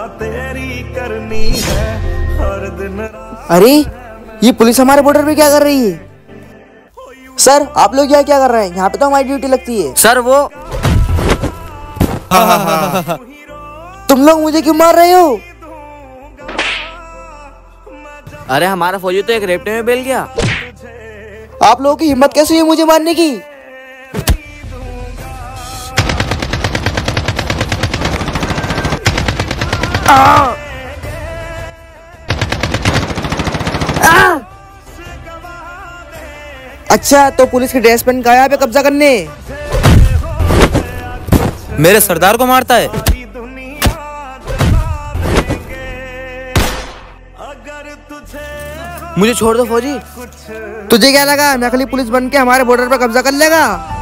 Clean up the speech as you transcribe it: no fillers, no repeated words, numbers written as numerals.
तेरी करनी है हर दिन। अरे ये पुलिस हमारे बॉर्डर पे क्या कर रही है? सर आप लोग यहाँ क्या कर रहे हैं? यहाँ पे तो हमारी ड्यूटी लगती है। सर वो तुम लोग मुझे क्यों मार रहे हो? अरे हमारा फौजी तो एक रेपटे में बेल गया। आप लोगों की हिम्मत कैसे हुई मुझे मारने की? अच्छा तो पुलिस की ड्रेस पहन के आया पे कब्जा करने? मेरे सरदार को मारता है। मुझे छोड़ दो फौजी। तुझे क्या लगा नकली पुलिस बन के हमारे बॉर्डर पर कब्जा कर लेगा?